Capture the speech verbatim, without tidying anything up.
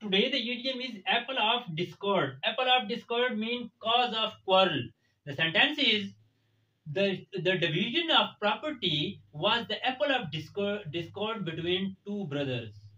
Today the idiom is apple of discord. Apple of discord means cause of quarrel. The sentence is the the division of property was the apple of discord, discord between two brothers.